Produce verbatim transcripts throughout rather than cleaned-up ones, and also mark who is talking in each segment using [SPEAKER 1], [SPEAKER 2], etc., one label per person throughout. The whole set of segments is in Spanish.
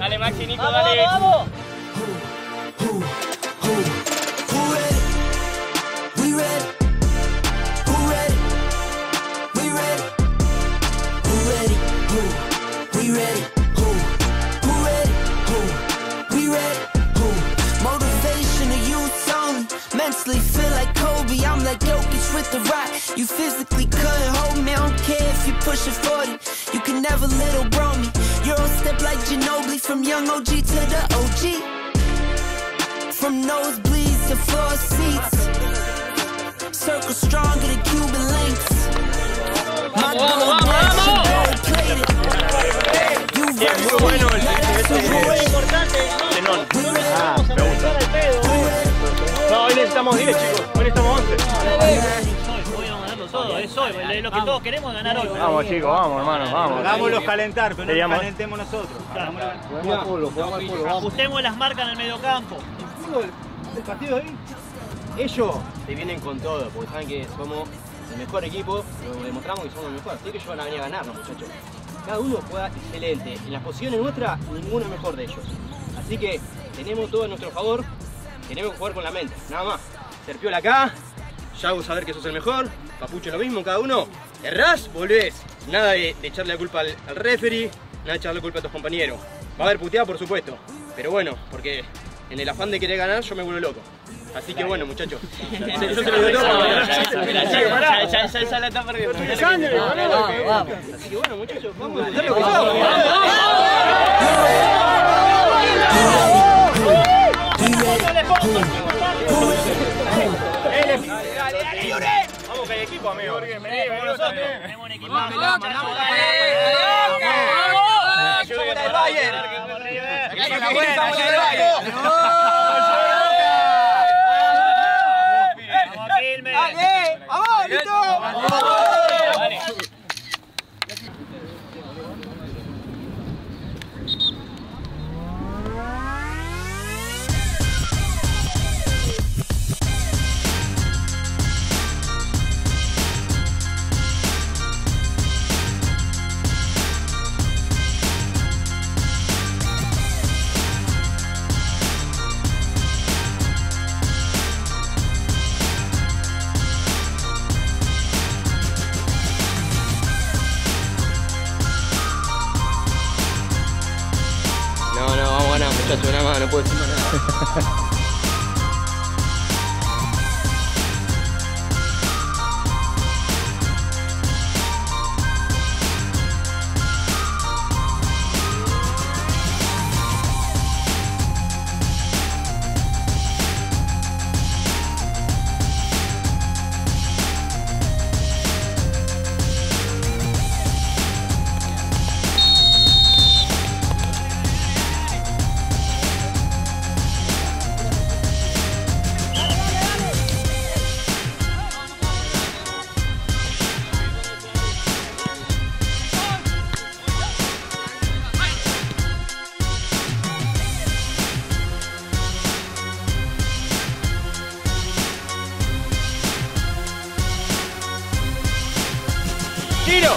[SPEAKER 1] Dale, Maxi, Nico,
[SPEAKER 2] vamos,
[SPEAKER 1] dale.
[SPEAKER 2] Vamos, vamos.
[SPEAKER 3] Mentally feel like Kobe, I'm like Jokic with the rock. You physically couldn't hold me, I don't care if you pushing forty. You can never little bro me. Euro step like Ginobili, from young O G to the O G. From nosebleeds to floor seats. Circle stronger than Cuban links. My gold dash, you gold plated. You
[SPEAKER 1] Muy bueno el
[SPEAKER 2] Muy importante.
[SPEAKER 1] Zenón. Ah, me gusta. No, hoy necesitamos diez, chicos. Hoy necesitamos once.
[SPEAKER 2] Hoy vamos ganando todo, es hoy. Lo que todos queremos es ganar hoy.
[SPEAKER 1] Vamos, chicos, vamos, hermano, vamos.
[SPEAKER 4] Hagámoslos calentar, pero no
[SPEAKER 1] Seríamos...
[SPEAKER 4] nos calentemos nosotros.
[SPEAKER 2] Ajustemos las marcas en el mediocampo.
[SPEAKER 4] El partido de hoy, ellos
[SPEAKER 5] se vienen con todo, porque saben que somos el mejor equipo, lo demostramos que somos el mejor. Así que ellos van a venir a ganarnos, muchachos. Cada uno juega excelente. En las posiciones nuestras, ninguno es mejor de ellos. Así que tenemos todo a nuestro favor. Tenemos que jugar con la mente, nada más. Serpiola acá, Yago saber que sos el mejor, Papucho lo mismo, cada uno. Errás, volvés. Nada de, de echarle la culpa al, al referee, nada de echarle la culpa a tus compañeros. Va a haber puteada, por supuesto, pero bueno, porque en el afán de querer ganar yo me vuelvo loco. Así que bueno, muchachos, yo se lo doy todo.
[SPEAKER 2] Ya la está perdiendo.
[SPEAKER 5] Así que bueno, muchachos, vamos a hacer lo que
[SPEAKER 1] Vamos que hay equipo, amigo. Vení, vení nosotros.
[SPEAKER 2] Tenemos un equipo.
[SPEAKER 5] ¡Vamos!
[SPEAKER 2] ¡Vamos!
[SPEAKER 5] muchachos, nada más, no puedo decir más nada.
[SPEAKER 1] ¡Tiro!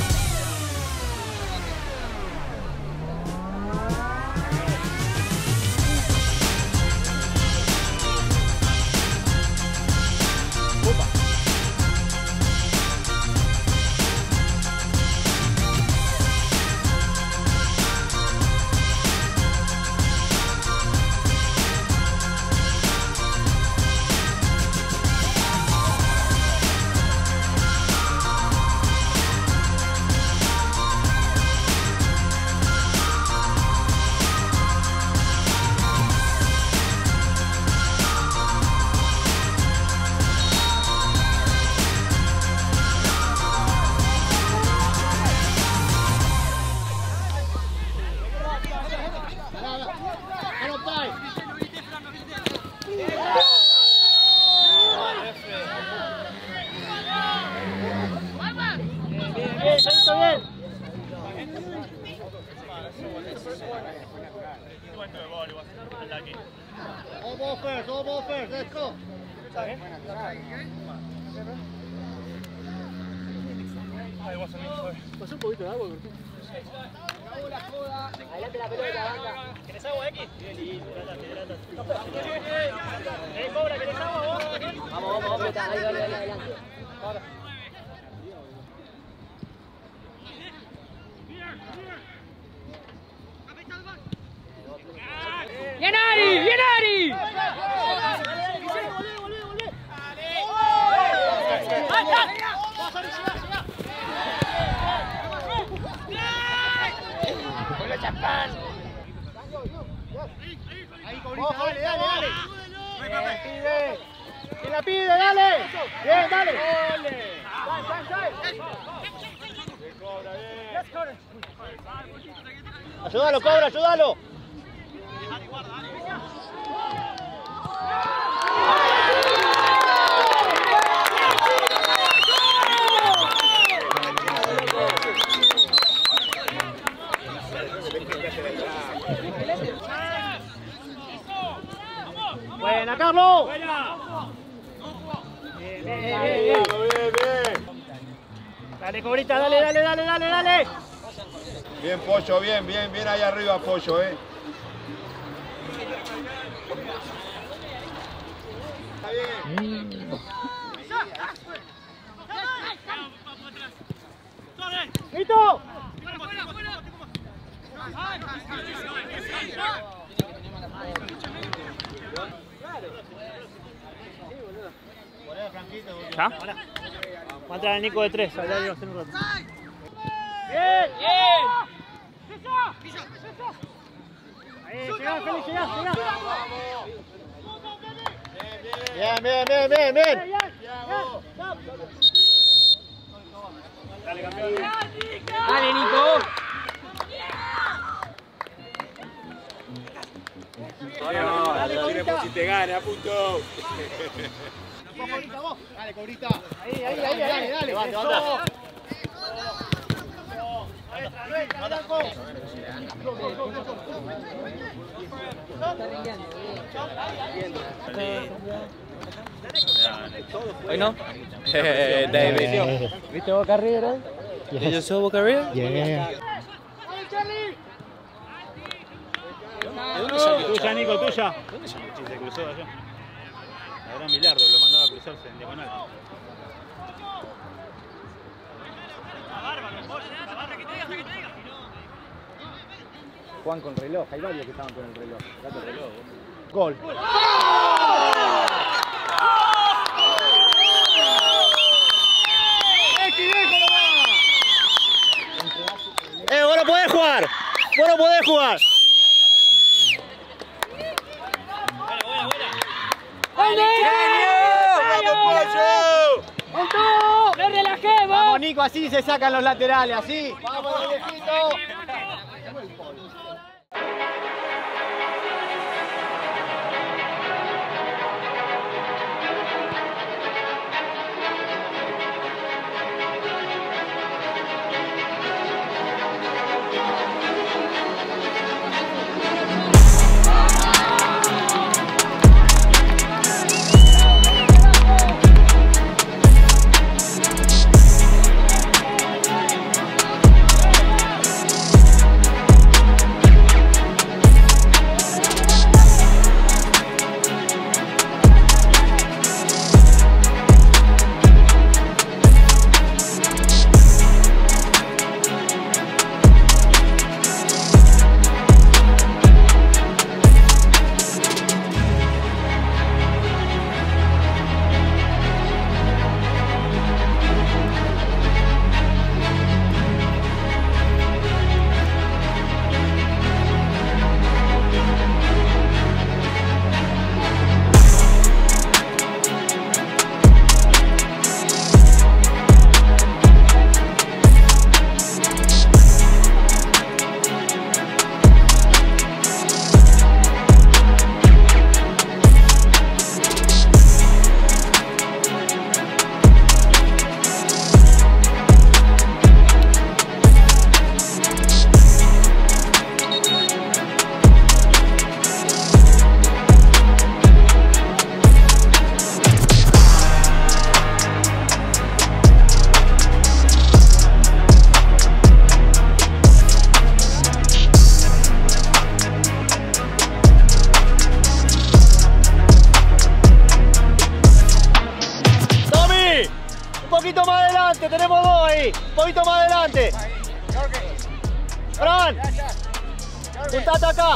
[SPEAKER 6] All ball first, all ball first, let's go.
[SPEAKER 1] Pasó un poquito de agua, ¿por qué?
[SPEAKER 5] Adelante la pelota, banda.
[SPEAKER 2] ¿Querés agua, X? Eh, Cobra, ¿querés agua vos?
[SPEAKER 5] Vamos, vamos, vamos. Ahí, dale, dale, adelante.
[SPEAKER 2] ¡Bien, Ari! ¡Bien, Ari!
[SPEAKER 4] Ahí, Cobrita, dale, dale, dale. ¿Quién la pide? Dale. Bien, dale. Ayúdalo, Cobra, ayúdalo. Buena, Carlos.
[SPEAKER 2] ¡Buena!
[SPEAKER 4] Bien, bien, bien, bien, bien. Dale, Cobrita, dale, dale, dale, dale, dale.
[SPEAKER 7] Bien, Pollo, bien, bien, bien ahí arriba, Pollo, eh. Está bien.
[SPEAKER 4] ¡Listo!
[SPEAKER 1] ¿Ya? Va a entrar el Nico de tres, allá vamos a hacer un rato.
[SPEAKER 4] ¡Bien!
[SPEAKER 2] ¡Bien!
[SPEAKER 4] Ahí, llegá, Félix, llegá, llegá. Bien, bien, bien, bien, bien.
[SPEAKER 1] Dale, campeón.
[SPEAKER 2] ¡Dale, Nico!
[SPEAKER 7] Si te gana, puto.
[SPEAKER 4] Dale, Cobrita. Ahí, ahí, ahí, ahí, dale. Levante, levante.
[SPEAKER 8] Hoy no. David.
[SPEAKER 5] ¿Viste Boca River?
[SPEAKER 8] ¿Yo soy Boca River?
[SPEAKER 5] Yeah.
[SPEAKER 1] Tuya, Nico, tuya. ¿Dónde se se cruzó allá? La gran Bilardo, lo mandaba a cruzarse en diagonal.
[SPEAKER 4] Juan con reloj, hay varios que estaban con el reloj. Date el reloj. Gol. ¡Eh, vos no podés jugar! ¡Vos no podés jugar!
[SPEAKER 2] ¡No relajemos!
[SPEAKER 4] Vamos, Nico, así se sacan los laterales, así. Vamos, viejito.
[SPEAKER 1] poquito más adelante, tenemos dos ahí. Un poquito más adelante. Fran, juntate acá.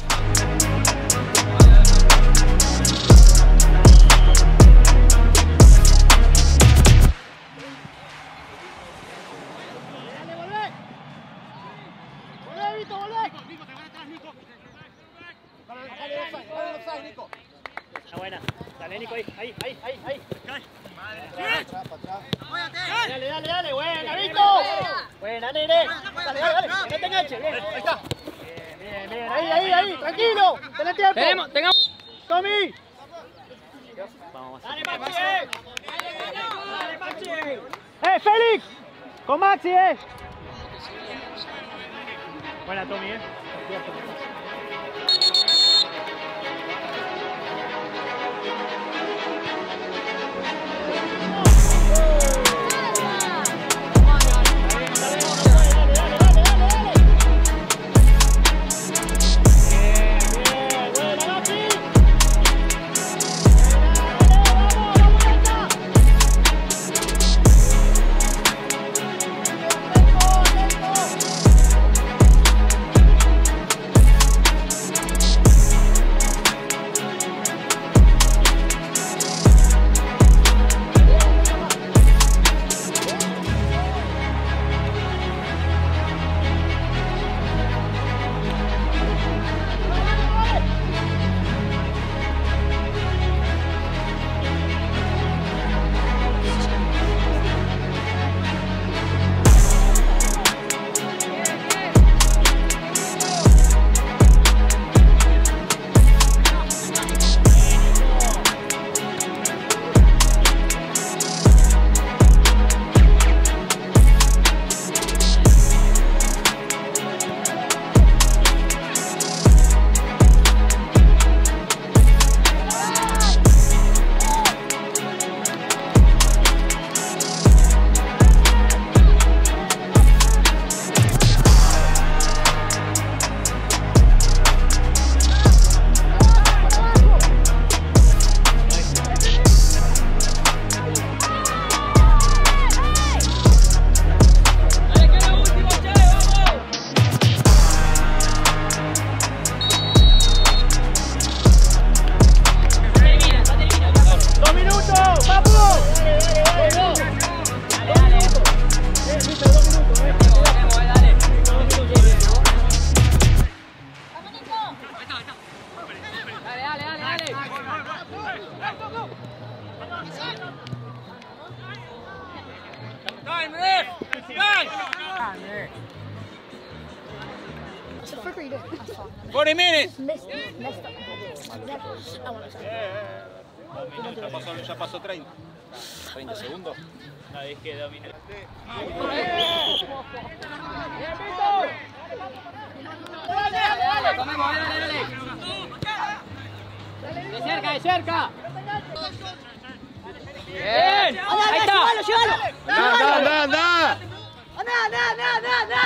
[SPEAKER 4] Está buena. Dale, Nico, ahí, ahí, ahí, ahí, ahí. Dale, dale, dale, buena, Nico. Buena, nene. Dale, dale, dale. Que no te enganches. Bien, ahí está. Bien, bien, bien. Ahí, ahí, ahí. Tranquilo. Tenés tiempo.
[SPEAKER 2] Tenemos, tengamos.
[SPEAKER 4] Tommy.
[SPEAKER 2] Vamos.
[SPEAKER 4] Dale, Maxi. Dale, Maxi. Eh, Félix. Con Maxi, eh. Buena, Tommy, eh.
[SPEAKER 2] forty minutes.
[SPEAKER 7] Ya pasó, ya pasó treinta. treinta segundos.
[SPEAKER 2] Ahí es que domina.
[SPEAKER 4] Dale, comemos, dale, dale. De cerca, de cerca.
[SPEAKER 2] Bien. Ahí está.
[SPEAKER 4] Llévalo, llévalo.
[SPEAKER 7] ¡Anda, anda, anda!
[SPEAKER 4] ¡Anda, anda, anda, anda!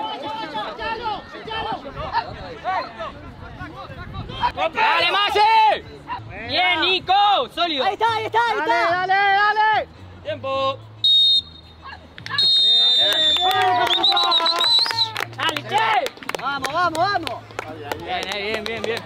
[SPEAKER 2] Dale, Maxi. Bien, Nico. Sólido.
[SPEAKER 4] Ahí está, ahí está, ahí está. Dale, dale, dale.
[SPEAKER 2] Tiempo.
[SPEAKER 4] Dale, che. Vamos, vamos, vamos.
[SPEAKER 2] Bien, bien, bien, bien.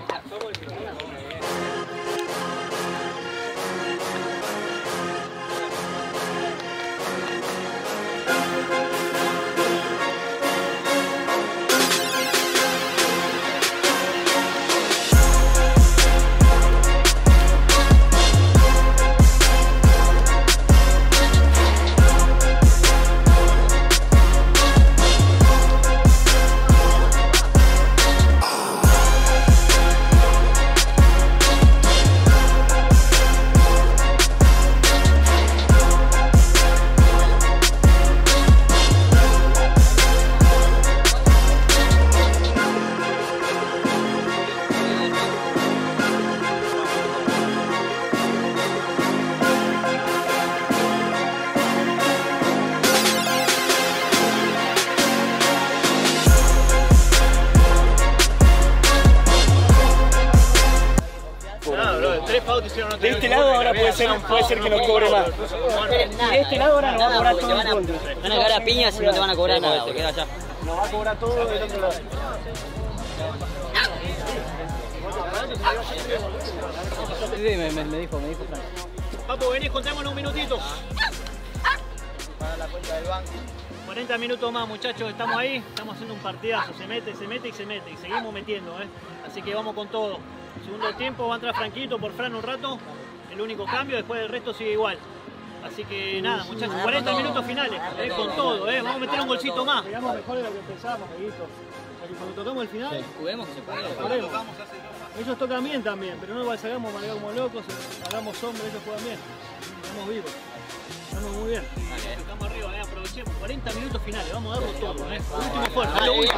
[SPEAKER 1] de este lado ahora puede ser, puede ser que nos cobre más. Y de este lado ahora nos va a cobrar todo el mundo.
[SPEAKER 9] Van a cagar a piñas y no te van a cobrar nada, te queda allá.
[SPEAKER 1] Nos va a cobrar todo del otro lado.
[SPEAKER 9] Sí, me, me, me dijo, me dijo Frank.
[SPEAKER 2] Papu, venís, contémonos un minutito.
[SPEAKER 5] Para la cuenta del banco.
[SPEAKER 2] cuarenta minutos más, muchachos, estamos ahí, estamos haciendo un partidazo, se mete, se mete y se mete, y seguimos metiendo, ¿eh? Así que vamos con todo. Segundo tiempo, va a entrar Franquito por Fran un rato, el único cambio, después el resto sigue igual. Así que nada, muchachos, cuarenta minutos finales, ¿eh? Con todo, ¿eh? Vamos a meter un golcito más.
[SPEAKER 1] Llegamos mejor de lo que pensábamos, Pedrito. Cuando tocamos el final,
[SPEAKER 9] Sí. Juguemos que se puede.
[SPEAKER 1] juguemos. Ellos tocan bien también, pero no igual salgamos manejar como locos, hagamos sombra, ellos juegan bien. Estamos vivos. Estamos muy bien.
[SPEAKER 2] Estamos arriba, ¿eh? Aprovechemos, cuarenta minutos finales, vamos a darlo todo, ¿eh? Último esfuerzo, es lo último.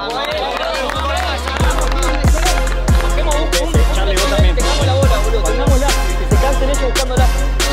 [SPEAKER 1] Hacemos un, un, Charlie, vos también.
[SPEAKER 9] Tengamos la bola, boludo.
[SPEAKER 1] Pongámosla, que se cansen ellos buscándola.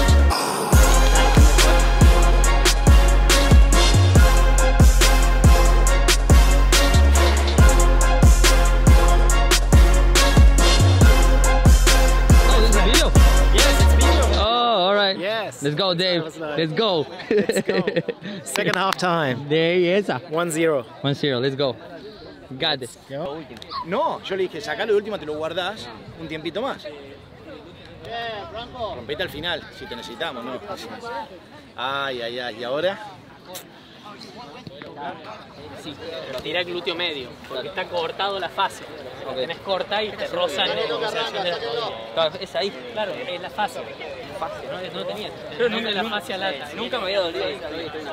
[SPEAKER 9] Let's go, Dave. Let's go.
[SPEAKER 1] Let's go. Second half time.
[SPEAKER 9] There he is.
[SPEAKER 1] one zero.
[SPEAKER 9] one zero, let's go. Got this.
[SPEAKER 5] No, yo le dije, sacalo de última, te lo guardás un tiempito más. Rompete al final, si te necesitamos, ¿no? Ay, ay, ay, ¿y ahora?
[SPEAKER 2] Sí, pero tira el glúteo medio, porque está cortado la fascia. Lo tenés corta y te rozan.
[SPEAKER 9] Claro, es ahí.
[SPEAKER 2] Claro, es la fascia. No, no lo tenía. Pero nunca la fascia lata.
[SPEAKER 9] Nunca me había dolido eso.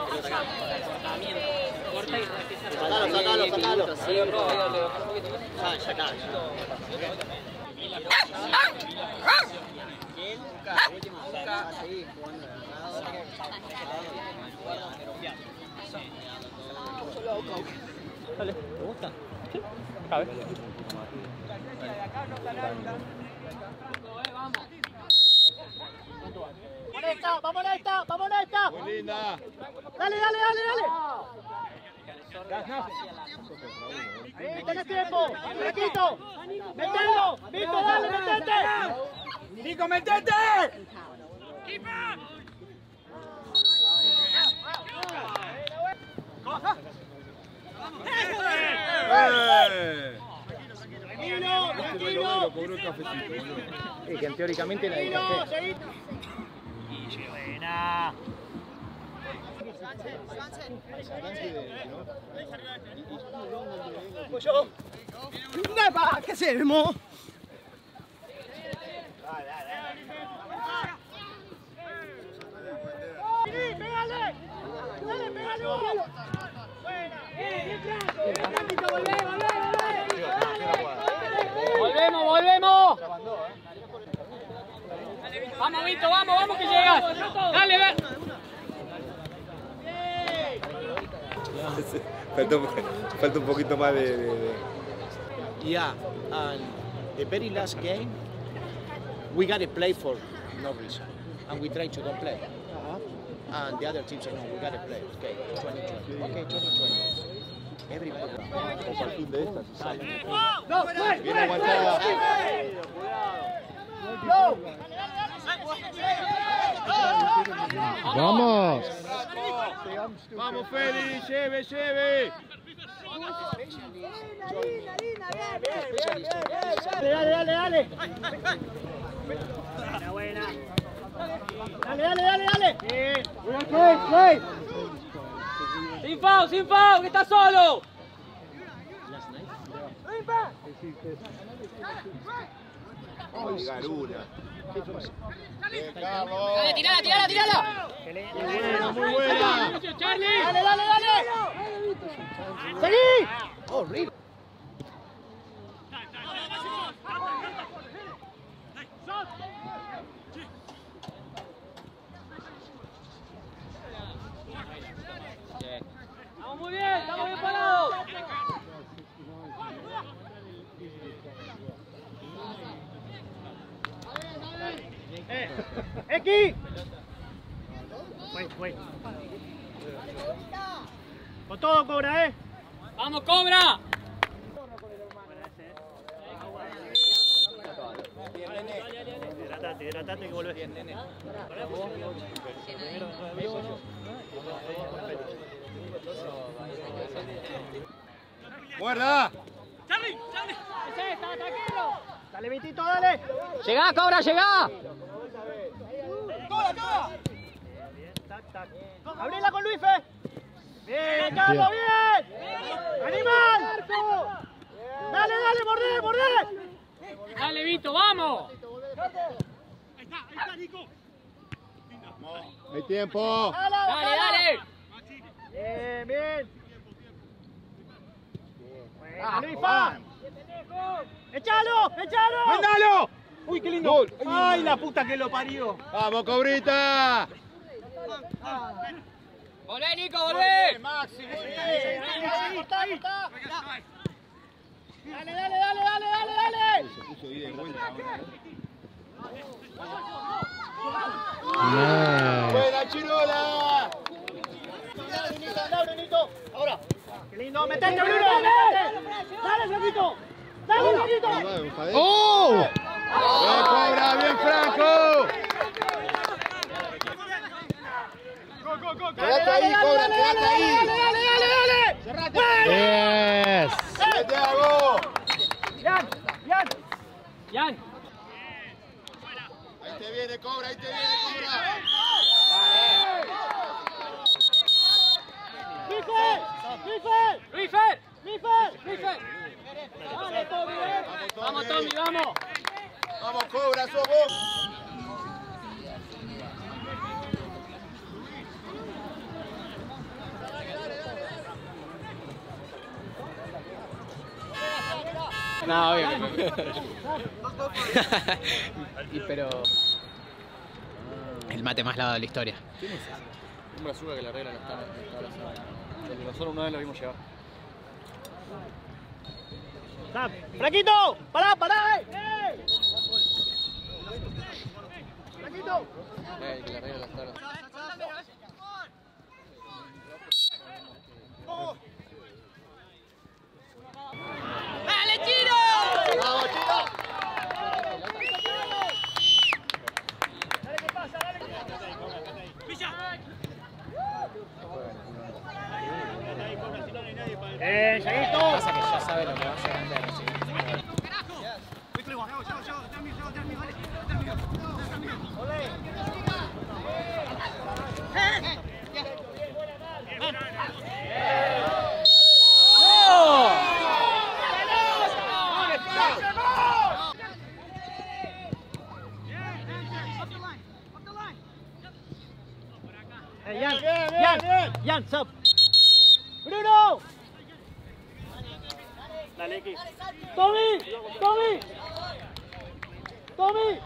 [SPEAKER 2] Corta y empieza a
[SPEAKER 6] Sacalo, sacalo, sacalo.
[SPEAKER 9] Sí, bro, voy a bajar un poquito más.
[SPEAKER 6] Ah, ya acá.
[SPEAKER 9] Dale, ¿te gusta? Sí. A ver.
[SPEAKER 4] ¡Vamos, vamos a esta! ¡Vamos a esta!
[SPEAKER 7] Muy linda.
[SPEAKER 4] ¡Dale, dale, dale, dale! ¡Ahí, tenés tiempo! ¡Franquito! ¡Metelo! ¡Vito, dale, metete!
[SPEAKER 1] ¡Nico, metete!
[SPEAKER 7] ¡Eh!
[SPEAKER 4] ¡Tranquilo, tranquilo!
[SPEAKER 7] Lo cobró el cafecito, boludo.
[SPEAKER 1] Sí, que teóricamente era de
[SPEAKER 4] ¡Tranquilo,
[SPEAKER 1] café.
[SPEAKER 4] seguí!
[SPEAKER 2] buena.
[SPEAKER 1] ¿Qué hacemos?
[SPEAKER 4] ¡Pégale! ¡Dale, pégale uno!
[SPEAKER 2] Volvemos, volvemos. Vamos, Vito, vamos, vamos que llegas. Dale, ve.
[SPEAKER 7] Falta un, falta un poquito más de... de, de...
[SPEAKER 5] Yeah, and the very last game, we got to play for no reason, and we try to don't play. And the other teams say, no, we got to play. Okay, twenty twenty. Okay, twenty twenty. Everybody.
[SPEAKER 7] Como al fin de esta, si sale.
[SPEAKER 4] ¡No, fue,
[SPEAKER 7] Bien aguantada.
[SPEAKER 9] Vamos.
[SPEAKER 7] Vamos, Feli, lleve, lleve.
[SPEAKER 4] Dale, dale, dale, dale. Buena, buena. Dale, dale, dale, dale. Bien.
[SPEAKER 2] Sin foul, sin foul, que está solo.
[SPEAKER 7] Ay, Garuna. Bien, Carlos.
[SPEAKER 9] Dale, tirala, tirala, tirala.
[SPEAKER 7] Muy buena, muy buena.
[SPEAKER 4] Dale, dale, dale. Seguí.
[SPEAKER 5] Horrible.
[SPEAKER 2] Estamos muy bien, estamos bien parados.
[SPEAKER 4] X. Wait, wait. Con todo, Cobra, ¿eh?
[SPEAKER 2] ¡Vamos, Cobra!
[SPEAKER 4] Hidratate.
[SPEAKER 2] Hidratate, hidratate que volvés. Bien, nene. Primero nervioso, ¿no?
[SPEAKER 7] ¡Guarda!
[SPEAKER 4] ¡Charlie! ¡Charlie! ¡Ese está tranquilo!
[SPEAKER 2] ¡Dale, Vitito, dale!
[SPEAKER 9] ¡Llegá, Cobra, llegá!
[SPEAKER 4] ¡Cobra, Cobra!
[SPEAKER 2] Bien, tac, tac.
[SPEAKER 4] ¡Abrila con Luis, Fe! ¡Bien, Carlos, bien! ¡Animal! ¡Dale, dale, mordé, mordé!
[SPEAKER 9] ¡Dale, Vito, vamos!
[SPEAKER 6] Ahí está, ahí está, Nico.
[SPEAKER 7] ¡Hay tiempo!
[SPEAKER 9] ¡Dale, dale!
[SPEAKER 2] Bien, bien.
[SPEAKER 4] ¡Ah, Luis, fa! ¡Echalo! ¡Echalo!
[SPEAKER 7] ¡Mándalo!
[SPEAKER 2] ¡Uy, qué lindo! ¡Ay, la puta que lo parió!
[SPEAKER 7] ¡Vamos, Cobrita!
[SPEAKER 9] ¡Volvé, Nico, volvé!
[SPEAKER 4] Maxi, muy bien. Cortá, cortá. Dale, dale, dale, dale, dale, dale.
[SPEAKER 7] Se puso ida y vuelta
[SPEAKER 10] Bien.
[SPEAKER 7] ¡Buena, Chinola!
[SPEAKER 4] Dale, Brunito, dale, Brunito. Ahora. ¡Qué lindo! ¡Metete, Bruno! ¡Metete! ¡Dale, Flaquito! ¡Dale, Flaquito!
[SPEAKER 10] ¡Oh!
[SPEAKER 7] ¡Bien, Cobra! ¡Bien, Franco! ¡Quédate ahí, Cobra! ¡Quédate ahí!
[SPEAKER 4] ¡Dale, dale, dale! ¡Cerrate!
[SPEAKER 10] Yes.
[SPEAKER 7] ¡Ahí te hago!
[SPEAKER 4] ¡Yan! ¡Yan!
[SPEAKER 9] ¡Yan!
[SPEAKER 7] Ahí te viene, Cobra, ahí te viene, Cobra.
[SPEAKER 4] ¡Rifer! ¡Rifer!
[SPEAKER 9] ¡Rifer!
[SPEAKER 4] ¡Rifer!
[SPEAKER 9] ¡Rifer!
[SPEAKER 4] ¡Dale, Tommy! eh.
[SPEAKER 9] ¡Vamos, Tommy, vamos!
[SPEAKER 7] Vamos, Cobra, sos vos.
[SPEAKER 8] No, obvio. Y pero... El mate más lavado de la historia.
[SPEAKER 11] ¿Quién es ese? Un brazuca que le arregla las tablas. Porque nosotros una vez lo vimos llevar.
[SPEAKER 2] ¡Stop! ¡Flaquito! ¡Pará, pará! ¡Eh! ¡Eh! ¡Flaquito!
[SPEAKER 11] Eh, que le arregla las tablas.
[SPEAKER 9] ¡Dale, Chino!
[SPEAKER 7] ¡Vamos, Chino!
[SPEAKER 4] Dale, ¿qué pasa? Dale, ¿qué pasa?
[SPEAKER 6] ¡Pilla!
[SPEAKER 2] ¡Eh, Lleguito!
[SPEAKER 8] Pasa que ya sabe lo que va a hacer antes de recibir.
[SPEAKER 2] Hey, Jan, Jan, Jan, stop. Bruno. Dale, X. Tommy, Tommy. Tommy.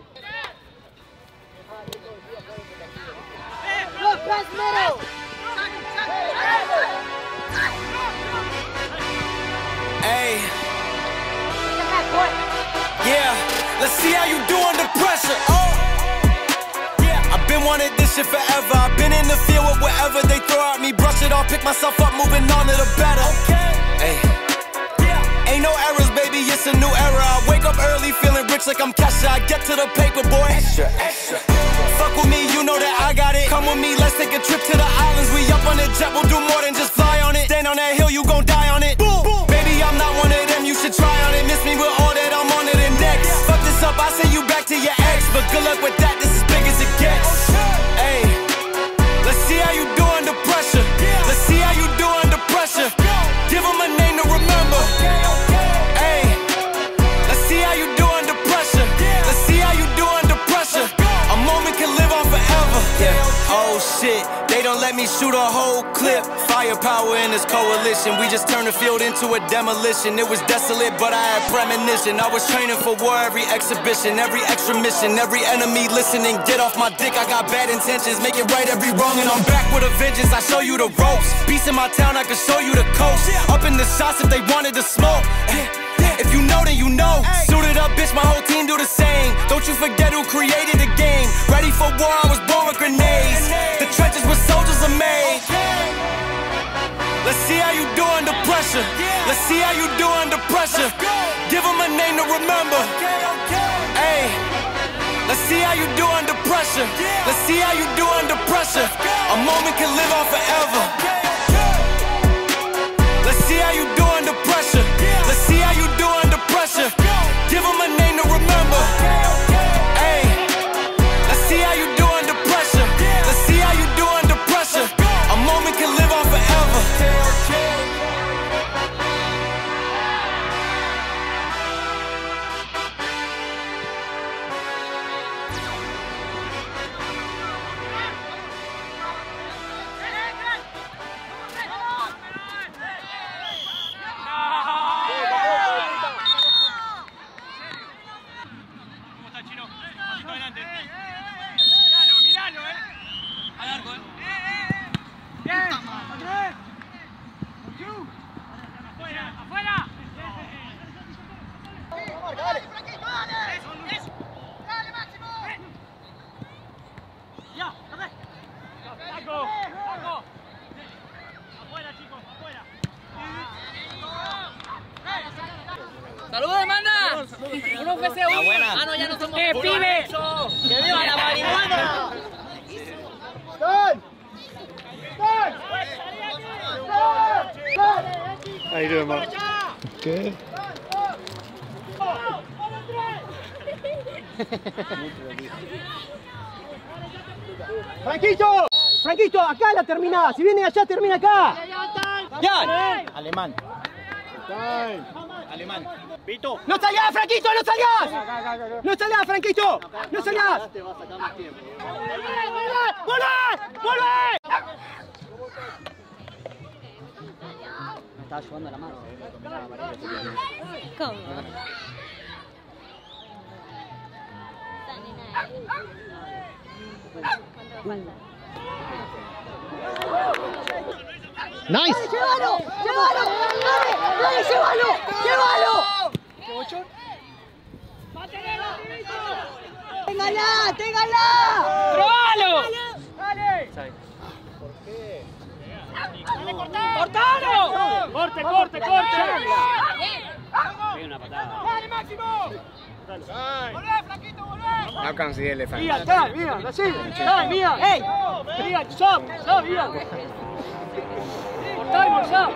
[SPEAKER 4] Look, press middle.
[SPEAKER 3] Hey. Yeah, let's see how you do under pressure. Oh. Yeah, I've been wanting this shit forever. I've been in the field with whatever they throw at me. Brush it off, pick myself up, moving on to the better. Okay. Hey. Yeah. Ain't no errors, baby, it's a new era. I wake up early, feeling rich like I'm Kesha. I get to the paper, boy. Extra, extra. Fuck with me, you know that I got it. Come with me, let's take a trip to the islands. We up on the jet, we'll do more than just fly on it. Stand on that hill, you gon' die on it. Boom, boom. Baby, I'm not one of them, you should try on it. Miss me with all that, I'm on to the next. Fuck this up, I send you back to your ex. But good luck with that, this is big as it gets. Hey, let's see how you do under pressure. Let's see how you do under pressure. Give them a name to remember. Hey, let's see how you do under pressure. Let's see how you do under pressure. A moment can live on forever. Yeah. Oh shit, they don't let me shoot a whole clip. Firepower in this coalition. We just turned the field into a demolition. It was desolate, but I had premonition. I was training for war every exhibition, every extra mission, every enemy listening. Get off my dick, I got bad intentions. Make it right every wrong, and I'm back with a vengeance. I show you the ropes. Peace in my town, I can show you the coast. Up in the shots if they wanted to smoke. If you know, then you know. Suited up, bitch, my whole team do the same. Don't you forget who created the game. Ready for war, I was born with grenades. The trenches where soldiers are made. Let's see how you do under pressure. Let's see how you do under pressure. Give them a name to remember. Hey, Let's see how you do under pressure. Let's see how you do under pressure. A moment can live on forever. Let's see how you do under pressure. Let's see how you do under pressure. Give them a name to remember. Hey, let's see how you do under pressure. Let's see how you do under pressure. A moment can live on forever.
[SPEAKER 9] ¡Saludos, manda! ¡Un F C uno! ¡Ah, no, ya no somos... ¡Eh, pibe! ¡Que viva la marihuana!
[SPEAKER 4] ¡Stone! ¡Stone!
[SPEAKER 1] Ahí lo demás. ¿Qué?
[SPEAKER 4] ¡Franquito! ¡Franquito! Acá la terminada. Si viene allá, termina acá.
[SPEAKER 5] ¡Ya! Alemán.
[SPEAKER 11] Alemán.
[SPEAKER 2] Vito.
[SPEAKER 4] ¡No salgas, Franquito! ¡No salgas! ¡No salgas, Franquito! ¡No salgas! ¡Volvé! ¡Volvé! Me estaba ayudando la mano.
[SPEAKER 10] ¿Cómo?
[SPEAKER 4] ¡Nice!
[SPEAKER 12] ¡Llévalo! ¡Llévalo! ¡Dale! ¡Dale, llévalo! ¡Llévalo! ¡Téngala! ¡Téngala!
[SPEAKER 9] ¡Probalo!
[SPEAKER 4] ¡Dale!
[SPEAKER 2] ¿Por qué?
[SPEAKER 9] ¡Cortalo!
[SPEAKER 2] ¡Corte, corte, corte!
[SPEAKER 9] Hay una patada.
[SPEAKER 4] ¡Dale, Máximo!
[SPEAKER 6] ¡Volvé, Franquito, volvé!
[SPEAKER 8] No consigue el elefante.
[SPEAKER 4] Mira, está, mira, así. Está, mira. ¡Ey! Mira, stop, stop, mira. Cortar, cortar.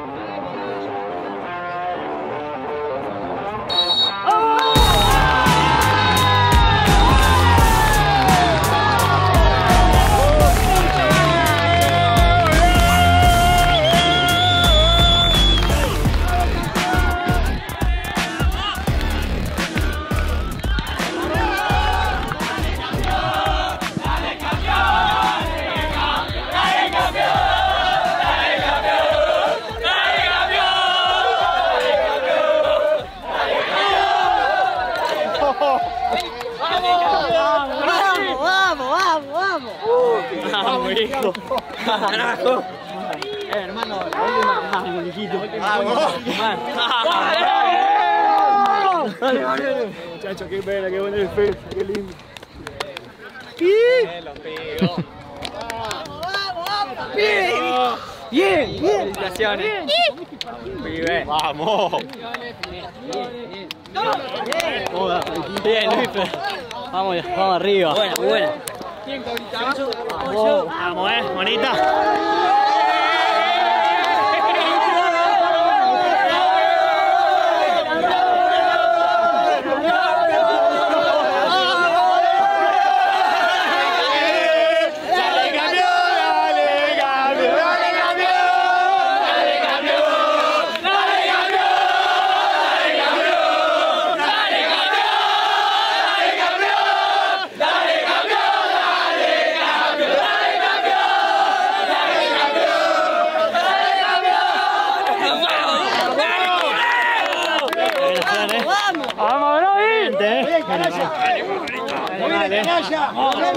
[SPEAKER 2] ¡Vamos, hijo! ¡Carajo!
[SPEAKER 4] Eh, hermano, la última. Vamos, hijito.
[SPEAKER 2] ¡Vamos!
[SPEAKER 4] Dale, dale. Muchacho, qué pena, qué buena defensa, qué lindo. ¿Y?
[SPEAKER 8] Lo pegó.
[SPEAKER 4] Bien, bien, bien.
[SPEAKER 8] Felicitaciones. Pibe.
[SPEAKER 2] ¡Vamos!
[SPEAKER 8] Bien, Luis.
[SPEAKER 2] Vamos, vamos arriba.
[SPEAKER 9] Buena, muy buena.
[SPEAKER 2] Vamos, vamos, eh, bonita.
[SPEAKER 4] Vamos, bro, bien.
[SPEAKER 2] Bien,
[SPEAKER 4] canalla. Muy bien, canalla.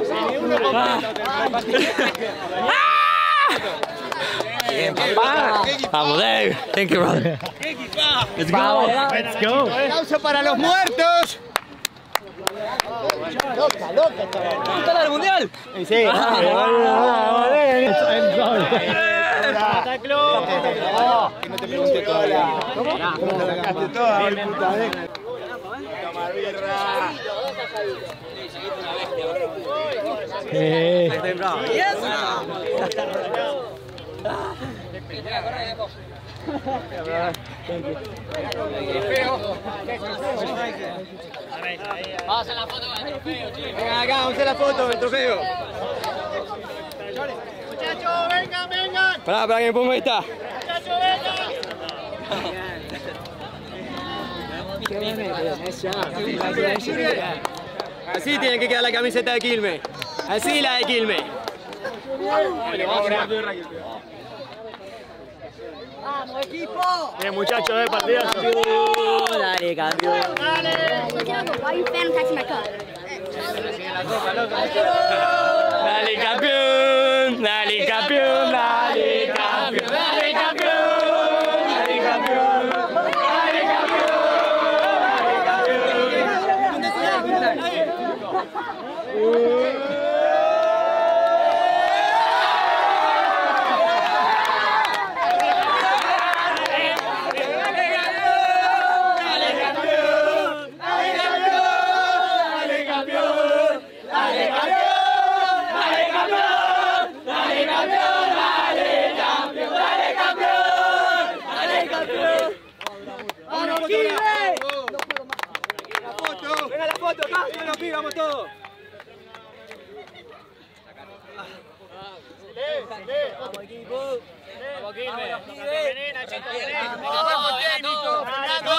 [SPEAKER 8] Bien, papá.
[SPEAKER 2] Vamos, Dave. Thank you, brother. Let's go. Let's go.
[SPEAKER 4] Aplauso para los muertos. Loca, loca.
[SPEAKER 2] ¿Está la del mundial?
[SPEAKER 4] Sí.
[SPEAKER 11] No te pregunté todavía.
[SPEAKER 4] ¿Cómo? ¿Cómo te sacaste toda? Puta,
[SPEAKER 8] Eh.
[SPEAKER 9] Vamos a hacer la foto con el trofeo, chicos.
[SPEAKER 8] Vengan acá, vamos a hacer la foto del trofeo.
[SPEAKER 4] Muchachos, vengan, vengan.
[SPEAKER 8] Pará, pará que me pongo esta.
[SPEAKER 4] Muchachos, vengan.
[SPEAKER 8] Así tiene que quedar la camiseta de Quilmes. Así la de Quilmes.
[SPEAKER 12] ¡Vamos, equipo!
[SPEAKER 1] Bien, muchachos, eh, partidazo.
[SPEAKER 8] Dale, campeón.
[SPEAKER 4] Dale.
[SPEAKER 10] Why you fan catching my cup?
[SPEAKER 8] Dale, campeón. Dale, campeón. Dale, campeón. Dale, campeón. Dale, campeón. Dale, campeón. Venga la foto, acá, venga, pibe, vamos todos.
[SPEAKER 9] Vamos, equipo. Vamos, Quilmes.
[SPEAKER 4] Vení, Nachito, vení.
[SPEAKER 9] Vamos, técnico.
[SPEAKER 4] Fernando,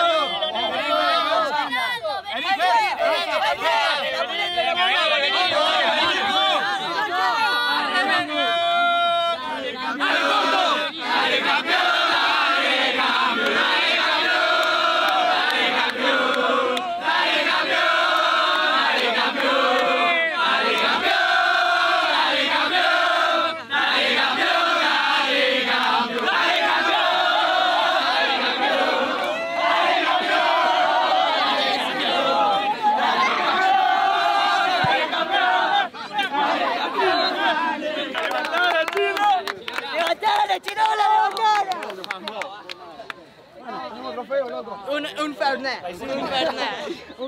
[SPEAKER 12] Un, un Fernet. Un Fernet.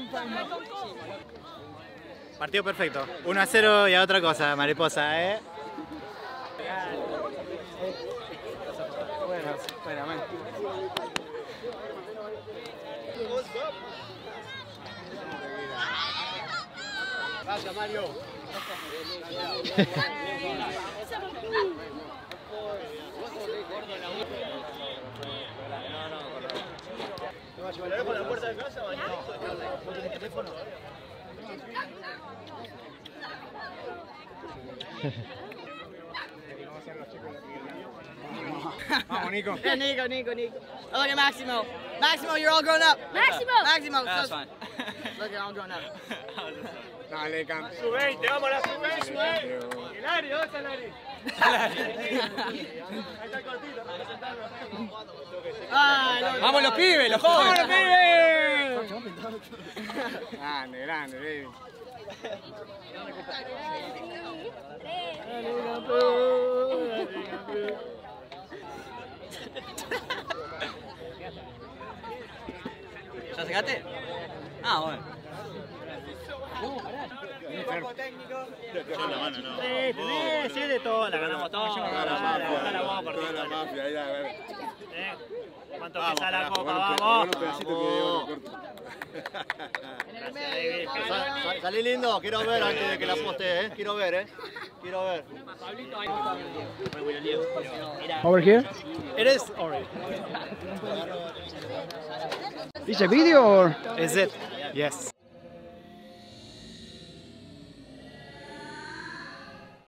[SPEAKER 13] Partido perfecto. uno a cero y a otra cosa, mariposa, ¿eh?
[SPEAKER 8] Bueno, bueno, man.
[SPEAKER 6] Gracias, Mario.
[SPEAKER 1] ¿Me lo dejo en la puerta de casa o no tenés teléfono?
[SPEAKER 8] Vamos, Nico.
[SPEAKER 12] Yeah, Nico, Nico, Nico. Oh, look at Maximo. Maximo, you're all grown up.
[SPEAKER 10] Maximo!
[SPEAKER 12] Maximo.
[SPEAKER 8] That's
[SPEAKER 12] so-
[SPEAKER 8] fine.
[SPEAKER 12] Look, you're all grown up.
[SPEAKER 8] Dale, campeón.
[SPEAKER 1] Sub veinte, vamos a la sub veinte. El Ari, ¿dónde está el Ari? Ahí está el cortito, representando.
[SPEAKER 12] Ay, look.
[SPEAKER 8] Vamos los pibes, los jóvenes. ¡Vamos los pibes! Grande, grande, baby.
[SPEAKER 9] ¿Ya sacaste? Ah, bueno.
[SPEAKER 2] Sí, tenés, sí, de todo, la ganamos todo. Levantá la boca,
[SPEAKER 7] Toda la mafia, ahí, a ver.
[SPEAKER 2] Eh, ¿Cuánto pesa la copa? Vamos.
[SPEAKER 6] Sa- sa- Salí lindo, quiero ver antes de que la poste, eh. Quiero ver, eh. Quiero ver.
[SPEAKER 13] Over here.
[SPEAKER 2] It is orange.
[SPEAKER 13] Is a video or is it? Yes.